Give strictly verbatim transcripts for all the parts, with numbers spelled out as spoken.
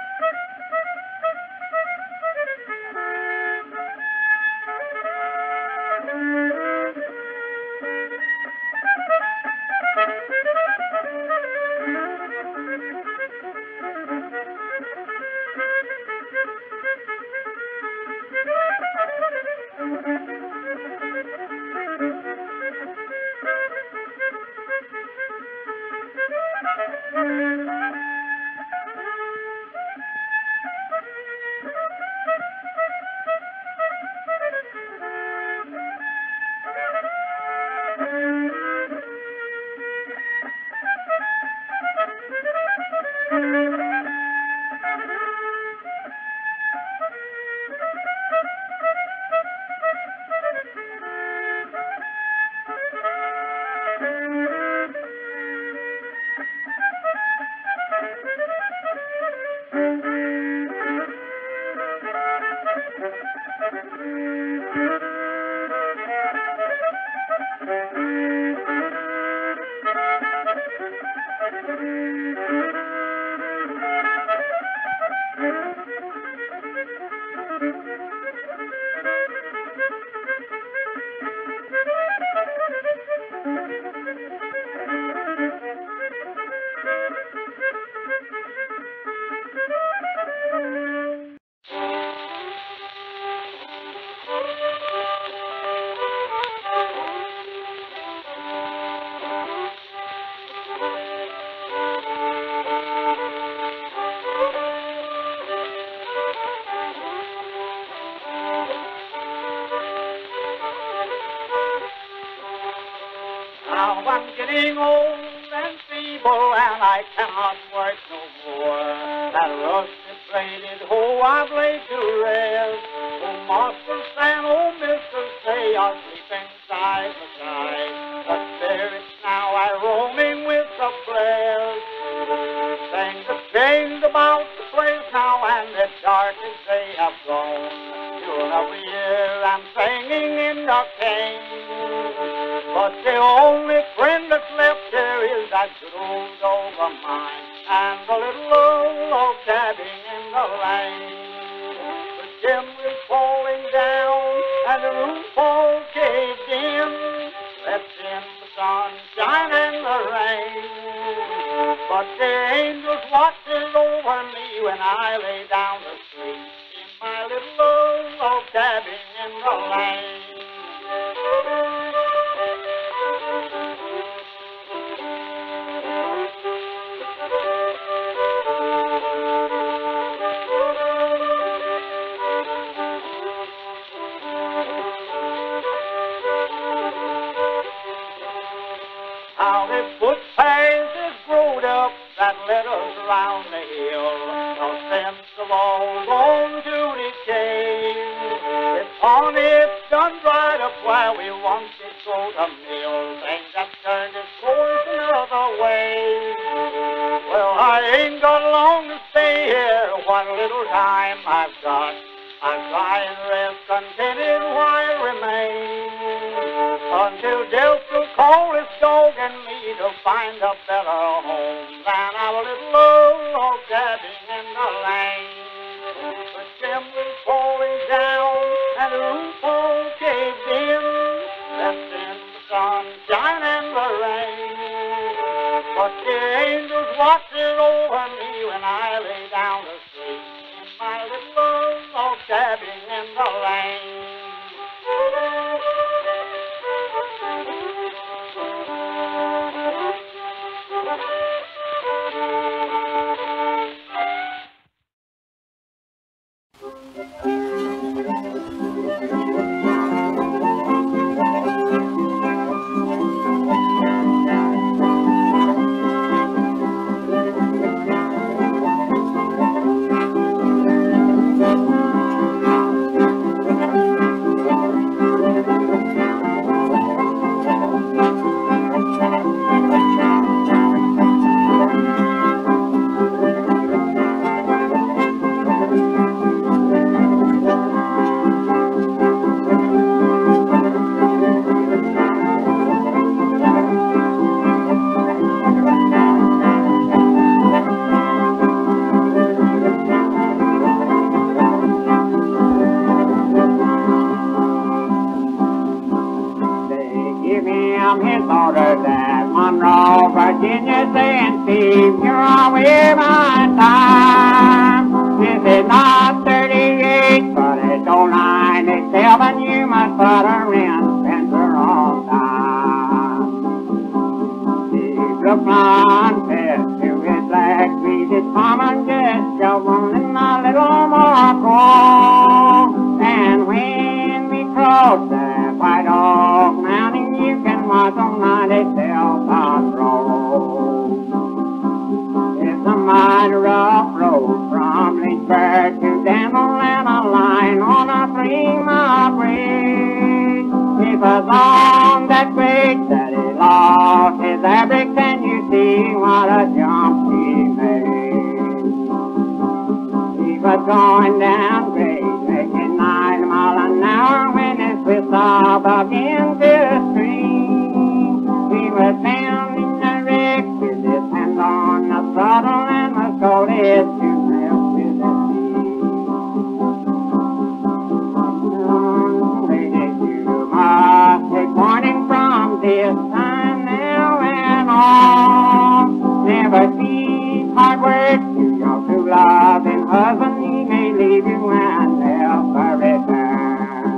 Getting old and feeble, and I cannot work no more. That rusted bladed hoe I've laid to rest. Oh, Master Sam, oh, Mister Say, I sleep inside the sky. The spirits now are roaming with the blessed. Things have changed about the place now, and as dark as they have grown. Till every year I'm singing in the cane. But the only friend that's left here is that good old dog of mine and the little old log cabin in the lane. The chimney's falling down and the roof all caved in. Left in the sunshine and the rain. But the angels watches over me when I lay down to sleep in my little old log cabin in the lane. How the footpath is growed up that led us round the hill, no sense of all gone to decay. It's on it's done dried up where we once did go to mill, things have turned its course another way. Well, I ain't got long to stay here, what little time I've got, I'll try and rest contented while remain, until death will call this dog and me to find a better home than our little old log cabin in the lane. The chimney's falling down and the roof all caved in, left in the sunshine and the rain. But the angels watching over me when I lay down to sleep in my little old log cabin in the lane. Steve, you're away my time. This is not thirty-eight, but it's old ninety-seven. You must put her in Spencer all time. Steve looked on past to his black greasy palm and just shoveling a little more coal. And when we cross that White Oak Mountain, you can watch on ninety-seven Road. It's a mighty rough road from Lynchburg to Danville and a line on a three-mile bridge. It was on that bridge that he lost his average, and you see what a jump he made. He was going down grade, making nine miles an hour when his whistle began to scream. He was pounding the wreck with his hands on the throttle and was scolded to help with his feet. Ladies, you must take warning from this time now and on. Never cease hard work to your true loving husband. He may leave you and never return.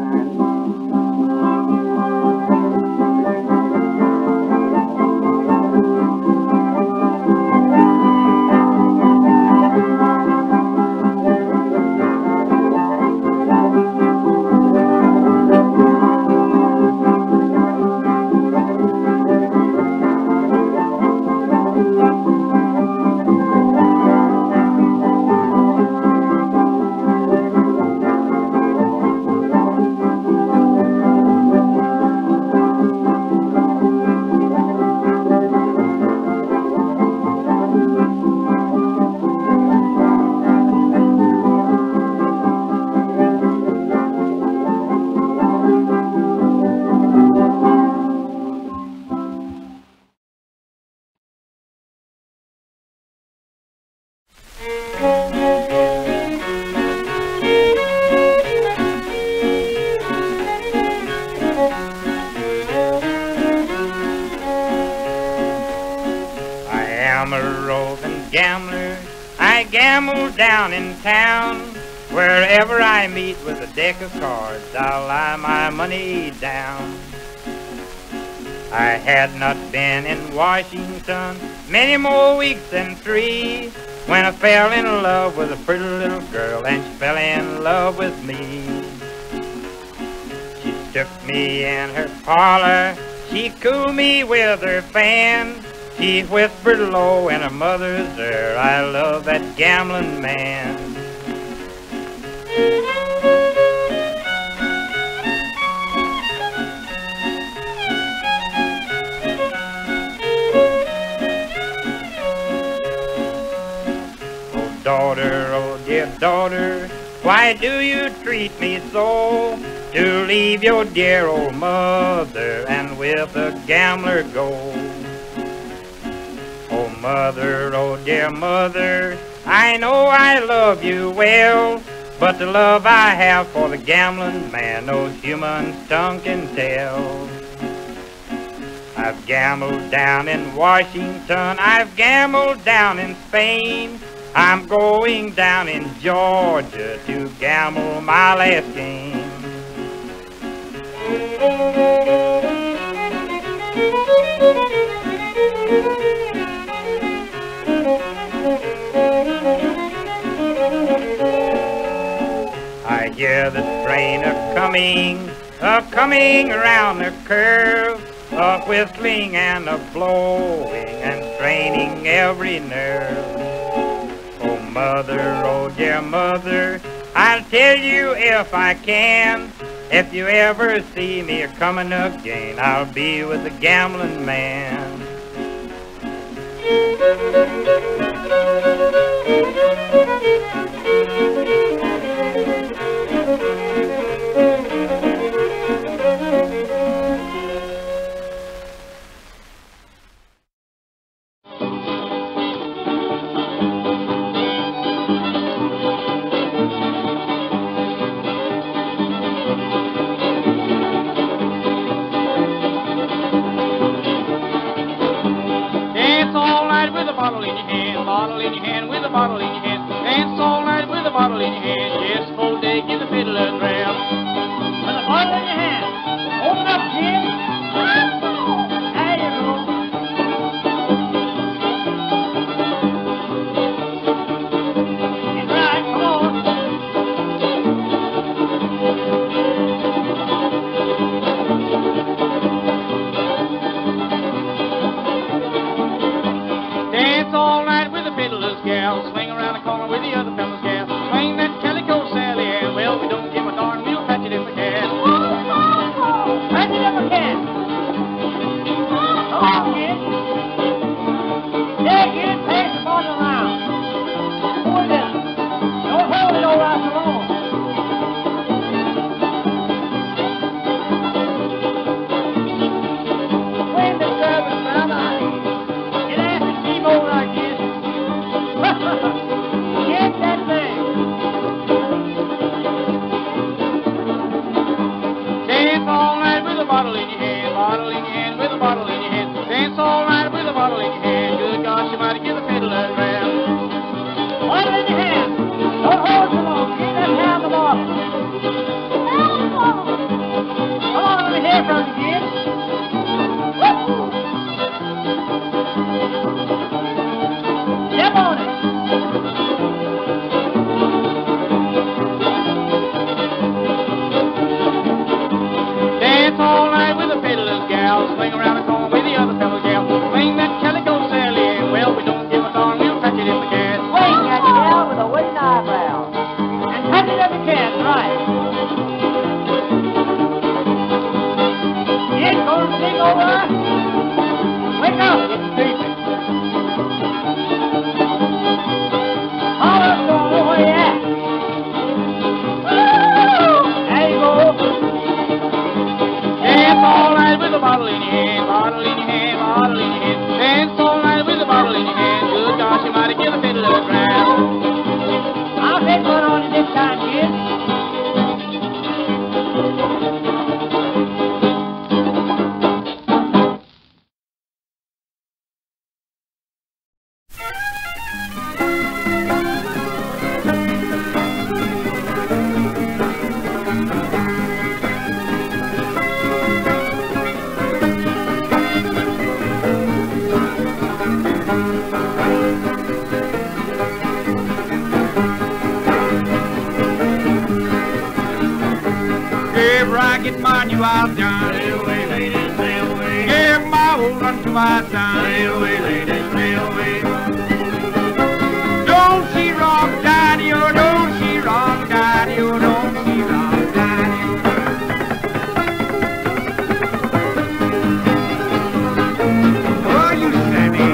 Down in town, wherever I meet with a deck of cards, I'll lie my money down. I had not been in Washington many more weeks than three when I fell in love with a pretty little girl, and she fell in love with me. She took me in her parlor, she cooled me with her fan. She whispered low in her mother's ear, I love that gambling man. Oh daughter, oh dear daughter, why do you treat me so? To leave your dear old mother and with a gambler go. Oh mother, oh dear mother, I know I love you well, but the love I have for the gambling man, no human tongue can tell. I've gambled down in Washington, I've gambled down in Spain, I'm going down in Georgia to gamble my last game. I hear the train a-coming, a-coming around the curve, a-whistling and a-blowing and straining every nerve. Oh mother, oh dear mother, I'll tell you if I can, if you ever see me a-coming again, I'll be with the gambling man. bottle in your hand. Dance all night with a bottle in your hand. Yes, suppose they give the fiddle a dram. With a bottle in your hand. Open up, kid. There you go. Get right, come on. Dance all night with the fiddler's gal. Swing around the corner with the other fella's gal. Swing that calico Sally Ann. Well, we don't give a darn. We'll patch it if we can. Patch it if we can. Come on, kid. Yeah, kid, pass the bottle around. Pour it in. Don't hold it all right alone. Swing the service round out here. Get ass and keep over like this. Get that thing. Dance all night with a bottle in your hand, bottle in your hand, with a bottle in your hand. Dance all night with a bottle in your hand. Good gosh, you might give a fiddle a dram. Bottle in your hand. Don't hold so long. Get that hand the bottle. Come on, let me hear from you, kid. Step on it. Dance all night with a fiddler's gal. Swing around the corner with the other fella's gal. Swing that calico Sally Ann. Well, we don't give a darn. We'll patch it if we can. Swing that gal with a wooden eyebrow. And patch it if we can. Right. Kid, go to sleep over. Wake up. It's sleeping. Holler, Stormy, where you at? There you go. Dance all night with a bottle in your hand, bottle in your hand, bottle in your hand. Dance all night with a bottle in your hand. Good gosh, you might give a fiddle a dram. I'll take one on it this time, kid. Give Ragged man you out done. Sail away, ladies, sail away. Give my old one to my son. Sail away, ladies, sail away. Don't she rock, daddy, oh, don't she rock, daddy, oh, don't she rock, daddy. Oh, you Sammy.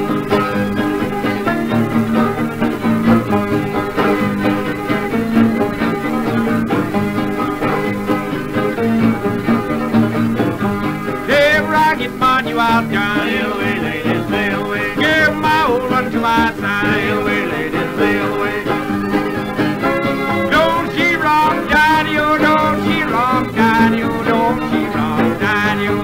Ragged man, you out done. Sail away, ladies, sail away. Give my old one to my son. Sail away, ladies, sail away. Don't she rock, daddy, oh, don't she rock, daddy, oh, don't she rock, daddy, oh.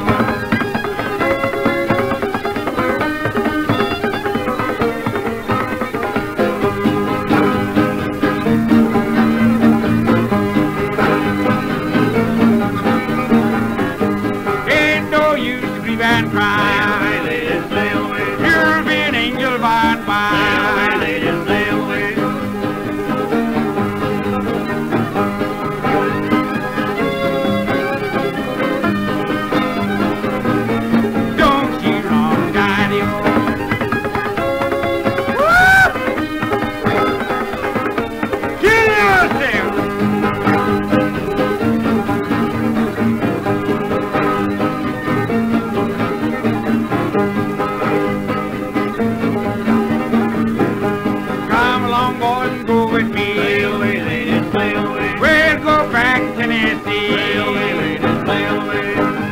Ain't no use to grieve and cry. Sail away, ladies, sail away. You'll be an angel by and by. Sail away, ladies, sail away. Don't she rock, daddy, oh. Woo! Kill yourself! Come along, boys, and go with me. Sail away, ladies, sail away. We'll go back to Tennessee. Sail away, ladies, sail away.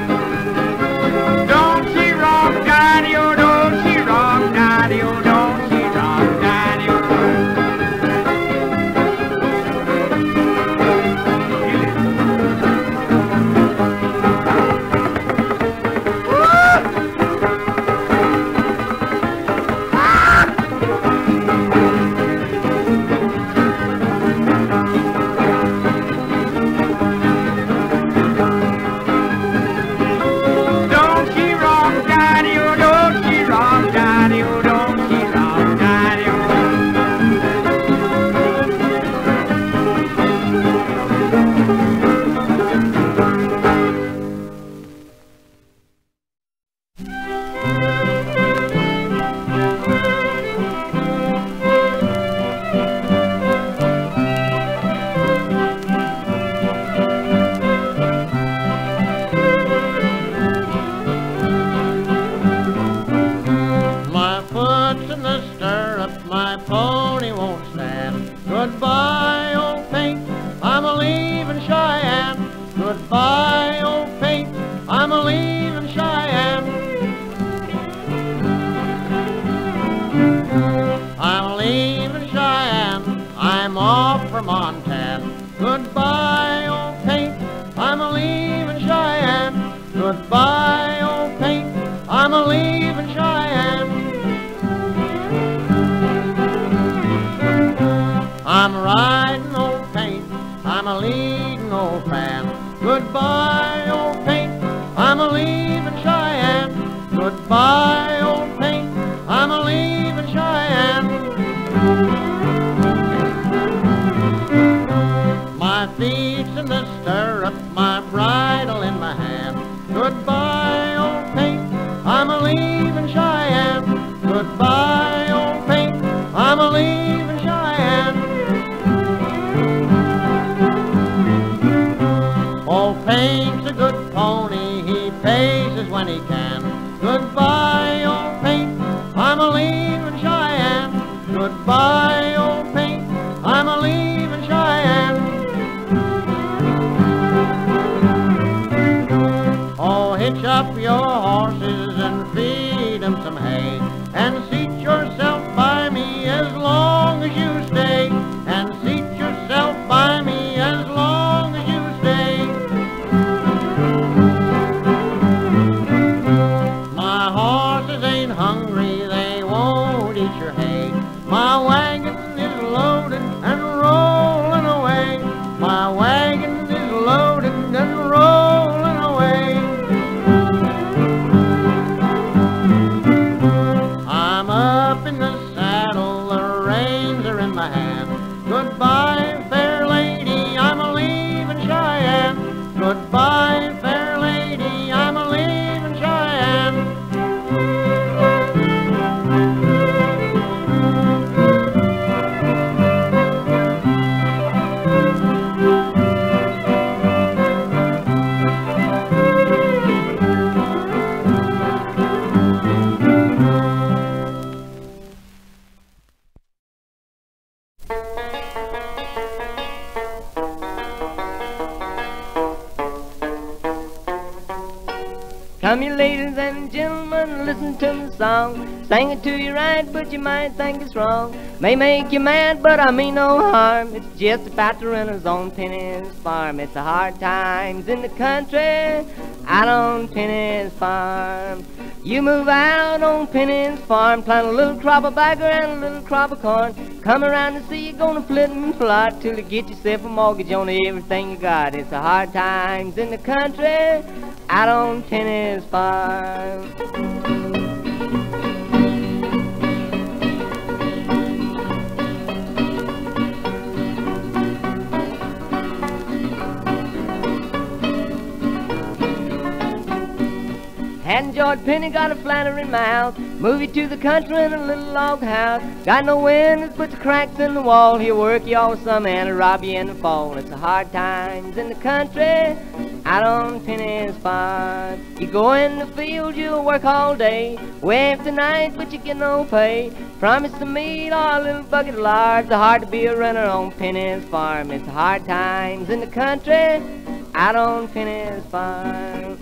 Don't she rock, daddy, oh, don't she rock, daddy, oh, don't she rock, daddy, oh. Woo! Ah! I'm off for Montana. Goodbye, old paint, I'm a-leaving Cheyenne. Goodbye, old paint, I'm a-leaving Cheyenne. I'm riding old paint, I'm a-leading old fan. Goodbye, old paint, I'm a-leaving Cheyenne. Goodbye, old paint, I'm a-leaving Cheyenne. My feet's in the stirrup, my bridle in my hand. Goodbye, old paint, I'm a-leaving Cheyenne. Goodbye, old paint, I'm a-leaving Cheyenne. Old paint's a good pony, he paces when he can. Goodbye, old paint, I'm a-leaving Cheyenne. Goodbye, old paint, I'm a-leaving Cheyenne. Oh, hitch up your horses and feed 'em some hay, and seat yourself by me as long as you stay, and seat yourself by me as long as you stay. My horses ain't hungry, they won't eat your hay. My wagon is loaded and rolling away. My wagon is loaded and rolling away. I'm up in the saddle, the reins are in my hand. Goodbye, fair lady, I'm a-leaving Cheyenne. Goodbye, fair lady, I'm a-leaving Cheyenne. Come you ladies and gentlemen, listen to the song. Sing it to you right, but you might think it's wrong. May make you mad, but I mean no harm. It's just about the renters on Penny's farm. It's the hard times in the country out on Penny's farm. You move out on Penny's farm, plant a little crop of bagger and a little crop of corn. Come around and see you're gonna flit and plot till you get yourself a mortgage on everything you got. It's the hard times in the country out on Penny's farm. Hadn't George Penny got a flattering mouth? Move you to the country in a little log house. Got no windows, put the cracks in the wall. He'll work you all summer and he'll rob you in the fall. It's the hard times in the country out on Penny's farm. You go in the field, you'll work all day, way after night, but you get no pay. Promise to meet or a little bucket of lard. It's hard to be a runner on Penny's farm. It's the hard times in the country out on Penny's farm.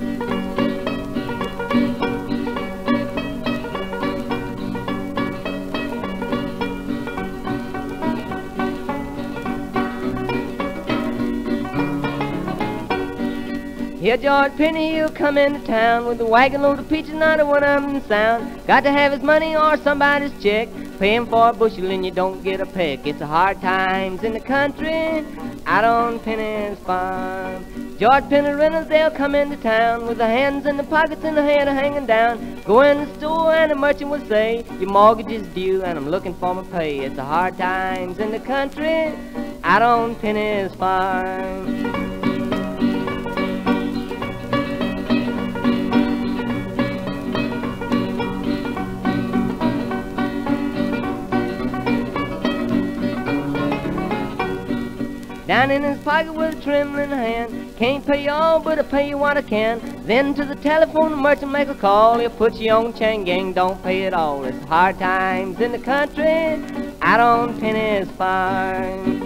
Here George Penny, he'll come into town with a wagon load of peaches, not a one of them sound. Got to have his money or somebody's check. Pay him for a bushel and you don't get a peck. It's the hard times in the country out on Penny's farm. George Penny renters, they'll come into town with their hands in the pockets and their head hanging down. Go in the store and the merchant will say, your mortgage is due and I'm looking for my pay. It's the hard times in the country out on Penny's farm. Down in his pocket with a trembling hand. Can't pay you all, but I'll pay you what I can. Then to the telephone, the merchant make a call. He'll put you on chain gang, don't pay it all. It's hard times in the country out on Penny's farm.